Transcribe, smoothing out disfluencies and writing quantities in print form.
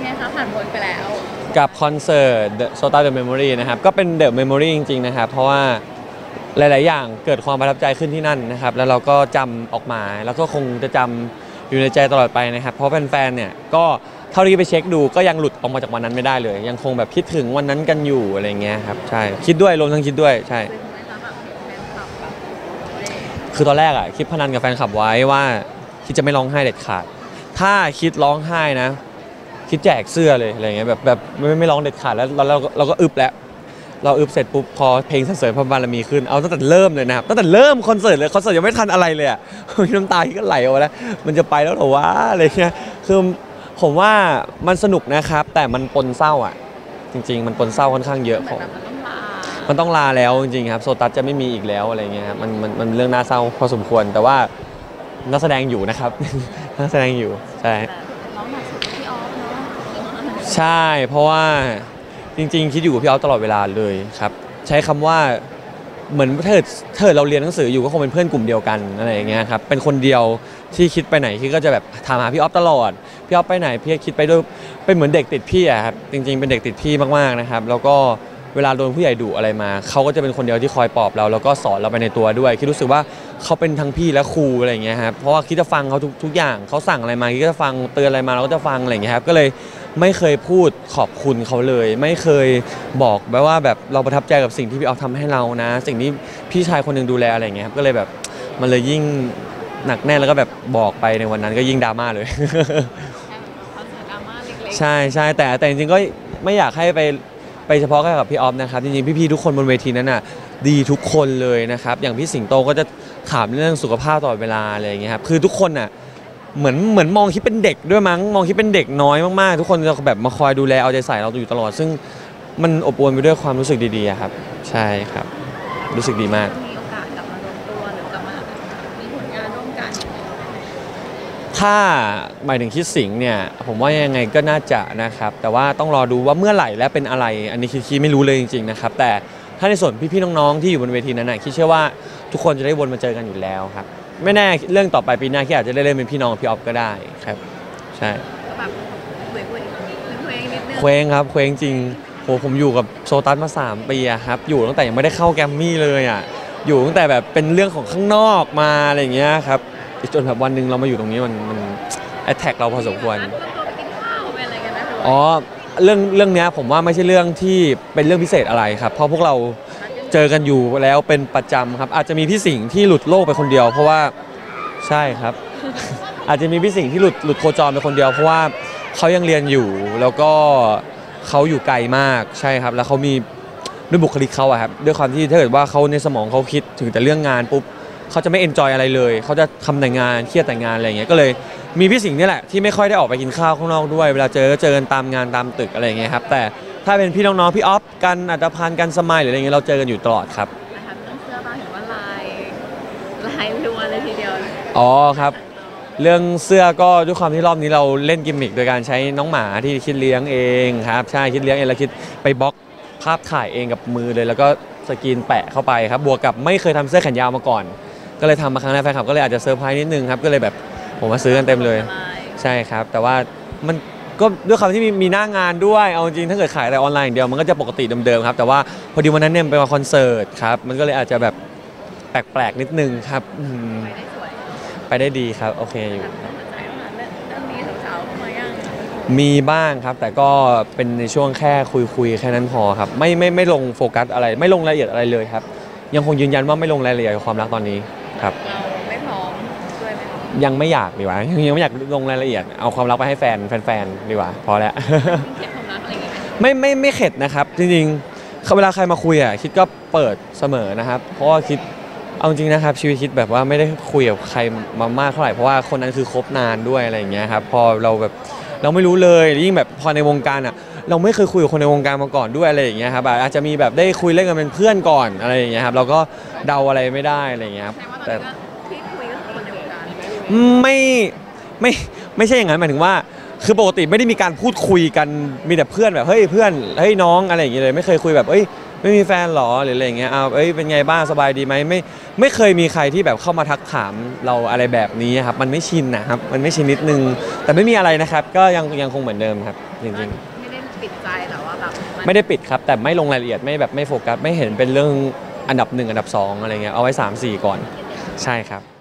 คะผ่านพ้นไปแล้วกับคอนเสิร์ต Sota The Memory นะครับก็เป็น The Memory จริงๆนะครับเพราะว่าหลายๆอย่างเกิดความประทับใจขึ้นที่นั่นนะครับแล้วเราก็จำออกมาแล้วก็คงจะจำอยู่ในใจตลอดไปนะครับเพราะแฟนๆเนี่ยก็เท่าที่ไปเช็คดูก็ยังหลุดออกมาจากวันนั้นไม่ได้เลยยังคงแบบคิดถึงวันนั้นกันอยู่อะไรเงี้ยครับใช่คิดด้วยรวมทั้งคิดด้วยใช่คือตอนแรกอ่ะคิดพนันกับแฟนคลับไว้ว่าคิดจะไม่ร้องไห้เด็ดขาดถ้าคิดร้องไห้นะคิดแจกเสื้อเลยอะไรเงี้ยแบบไม่ร้องเด็ดขาดแล้วเราก็อึบแล้วเราอึบเสร็จปุ๊บพอเพลงสรรเสริญพระบารมีขึ้นเอาตั้งแต่เริ่มเลยนะครับตั้งแต่เริ่มคอนเสิร์ตเลยคอนเสิร์ตยังไม่ทันอะไรเลยอ่ะน้ำตาก็ไหลออกมาแล้วมันจะไปแล้วเหรอวะอะไรเงี้ยคือผมว่ามันสนุกนะครับแต่มันปนเศร้าอ่ะจริงๆมันปนเศร้าค่อนข้างเยอะมันต้องลาแล้วจริงๆครับโซตัสจะไม่มีอีกแล้วอะไรเงี้ยครับมันเรื่องน่าเศร้าพอสมควรแต่ว่านักแสดงอยู่นะครับ นักแสดงอยู่ใช่ร้องหนักสุดพี่ออฟเนาะใช่เพราะว่าจริงๆคิดอยู่กับพี่ออฟตลอดเวลาเลยครับใช้คำว่าเหมือนเธอเราเรียนหนังสืออยู่ก็คงเป็นเพื่อนกลุ่มเดียวกันอะไรอย่างเงี้ยครับเป็นคนเดียวที่คิดไปไหนคิดก็จะแบบถามหาพี่ออฟตลอดพี่ออฟไปไหนพี่คิดไปด้วยเป็นเหมือนเด็กติดพี่อะครับจริงๆเป็นเด็กติดพี่มากๆนะครับแล้วก็เวลาโดนผู้ใหญ่ดุอะไรมาเขาก็จะเป็นคนเดียวที่คอยปลอบเราแล้วก็สอนเราไปในตัวด้วยคิดรู้สึกว่าเขาเป็นทั้งพี่และครูอะไรอย่างเงี้ยครับเพราะว่าคิดจะฟังเขาทุกอย่างเขาสั่งอะไรมาคิดก็จะฟังเตือนอะไรมาเราก็จะฟังอะไรอย่างเงี้ยครับก็เลยไม่เคยพูดขอบคุณเขาเลยไม่เคยบอกแบบว่าแบบเราประทับใจกับสิ่งที่พี่ออฟทำให้เรานะสิ่งที่พี่ชายคนหนึ่งดูแลอะไรอย่างเงี้ยครับก็เลยแบบมันเลยยิ่งหนักแน่นแล้วก็แบบบอกไปในวันนั้นก็ยิ่งดราม่าเลย ใช่ใช่แต่จริงๆก็ไม่อยากให้ไปเฉพาะแค่กับพี่ออฟนะครับจริงๆพี่ๆทุกคนบนเวทีนั้นน่ะดีทุกคนเลยนะครับอย่างพี่สิงโตก็จะถามเรื่องสุขภาพตลอดเวลาอะไรอย่างเงี้ยครับคือทุกคนน่ะเหมือนมองคิดเป็นเด็กด้วยมั้งมองคิดเป็นเด็กน้อยมากๆทุกคนจะแบบมาคอยดูแลเอาใจใส่เราอยู่ตลอดซึ่งมันอบอวลไปด้วยความรู้สึกดีๆครับใช่ครับรู้สึกดีมากมีโอกาสกลับมารวมตัวหรือกลับมามีผลงานร่วมกันถ้าหมายถึงคิดสิงเนี่ยผมว่ายังไงก็น่าจะนะครับแต่ว่าต้องรอดูว่าเมื่อไหร่และเป็นอะไรอันนี้คิดไม่รู้เลยจริงๆนะครับแต่ถ้าในส่วนพี่ๆน้องๆที่อยู่บนเวทีนั้นนะคิดเชื่อว่าทุกคนจะได้วนมาเจอกันอยู่แล้วครับไม่แน่เรื่องต่อไปปีหน้าคิดอาจจะได้เล่นเป็นพี่น้องพี่ออฟก็ได้ครับใช่แบบเคว้งนิดนึงเคว้งครับเคว้งจริงโหผมอยู่กับโซตัสมา3 ปีอะครับอยู่ตั้งแต่ยังไม่ได้เข้าแกรมมี่เลยอะอยู่ตั้งแต่แบบเป็นเรื่องของข้างนอกมาอะไรอย่างเงี้ยครับจนแบบวันหนึ่งเรามาอยู่ตรงนี้มันแอทแทกเราพอสมควรอ๋อเรื่องนี้ผมว่าไม่ใช่เรื่องที่เป็นเรื่องพิเศษอะไรครับเพราะพวกเราเจอกันอยู่แล้วเป็นประจำครับอาจจะมีพี่สิงห์ที่หลุดโลกไปคนเดียวเพราะว่าใช่ครับ อาจจะมีพี่สิงห์ที่หลุดโคจรไปคนเดียวเพราะว่าเขายังเรียนอยู่แล้วก็เขาอยู่ไกลมากใช่ครับแล้วเขามีด้วยบุคลิกเขาอะครับด้วยความที่ถ้าเกิดว่าเขาในสมองเขาคิดถึงแต่เรื่องงานปุ๊บเขาจะไม่เอนจอยอะไรเลยเขาจะทำแต่งานเครียดแต่งานอะไรอย่างเงี้ยก็เลยมีพี่สิงห์นี่แหละที่ไม่ค่อยได้ออกไปกินข้าวข้างนอกด้วยเวลาเจอก็เจอกันตามงานตามตึกอะไรอย่างเงี้ยครับแต่ถ้าเป็นพี่น้องๆพี่ออฟกันอัตภัณฑ์กันสมัยหรืออะไรเงี้ยเราเจอกันอยู่ตลอดครับนะคะเรื่องเสื้อบ้างเห็นว่าลายรัวเลยทีเดียวอ๋อครับเรื่องเสื้อก็ด้วยความที่รอบนี้เราเล่นกิมมิคโดยการใช้น้องหมาที่คิดเลี้ยงเองครับใช่คิดเลี้ยงเองแล้วคิดไปบล็อกภาพถ่ายเองกับมือเลยแล้วก็สกรีนแปะเข้าไปครับบวกกับไม่เคยทำเสื้อแขนยาวมาก่อนก็เลยทำมาครั้งแรกแฟนคลับก็เลยอาจจะเซอร์ไพรส์นิดนึงครับก็เลยแบบผมมาซื้อกันเต็มเลยใช่ครับแต่ว่ามันก็ด้วยความที่มีหน้างานด้วยเอาจริงถ้าเกิดขายแต่ออนไลน์อย่างเดียวมันก็จะปกติเดิมๆครับแต่ว่าพอดีวันนั้นเนี่ยเป็นคอนเสิร์ตครับมันก็เลยอาจจะแบบแปลกๆนิดนึงครับไปได้ดีครับโอเคอยู่มีบ้างครับแต่ก็เป็นในช่วงแค่คุยแค่นั้นพอครับไม่ลงโฟกัสอะไรไม่ลงรายละเอียดอะไรเลยครับยังคงยืนยันว่าไม่ลงรายละเอียดความรักตอนนี้ครับเราไม่พร้อมด้วยไหมยังไม่อยากดีกว่ายังไม่อยากลงรายละเอียดเอาความรักไปให้แฟนดีกว่าพอแล้วไม่เข็ดนะครับจริงๆเวลาใครมาคุยอ่ะคิดก็เปิดเสมอนะครับเพราะว่าคิดเอาจริงนะครับชีวิตคิดแบบว่าไม่ได้คุยกับใครมามากเท่าไหร่เพราะว่าคนนั้นคือคบนานด้วยอะไรอย่างเงี้ยครับพอเราแบบเราไม่รู้เลยยิ่งแบบพอในวงการอ่ะเราไม่เคยคุยกับคนในวงการมาก่อนด้วยอะไรอย่างเงี้ยครับอาจจะมีแบบได้คุยเล่นกันเป็นเพื่อนก่อนอะไรอย่างเงี้ยครับเราก็เดาอะไรไม่ได้อะไรอย่างเงี้ยครับแต่ที่คุยกับคนในวงการไม่ใช่อย่างนั้นหมายถึงว่าคือปกติไม่ได้มีการพูดคุยกันมีแต่เพื่อนแบบเฮ้ยเพื่อนเฮ้ยน้องอะไรอย่างเงี้ยเลยไม่เคยคุยแบบเอ้ยไม่มีแฟนหรอหรืออะไรอย่างเงี้ยเอ้ยเป็นไงบ้างสบายดีไหมไม่เคยมีใครที่แบบเข้ามาทักถามเราอะไรแบบนี้ครับมันไม่ชินนะครับมันไม่ชินนิดนึงแต่ไม่มีอะไรนะครับก็ยังคงเหมือนเดิมครับจริงๆไม่ได้ปิดใจหรอว่าแบบไม่ได้ปิดครับแต่ไม่ลงรายละเอียดไม่แบบไม่โฟกัสไม่เห็นเป็นเรื่องอันดับ1อันดับ2อะไรเงี้ยเอาไว้3 4ก่อนใช่ครับ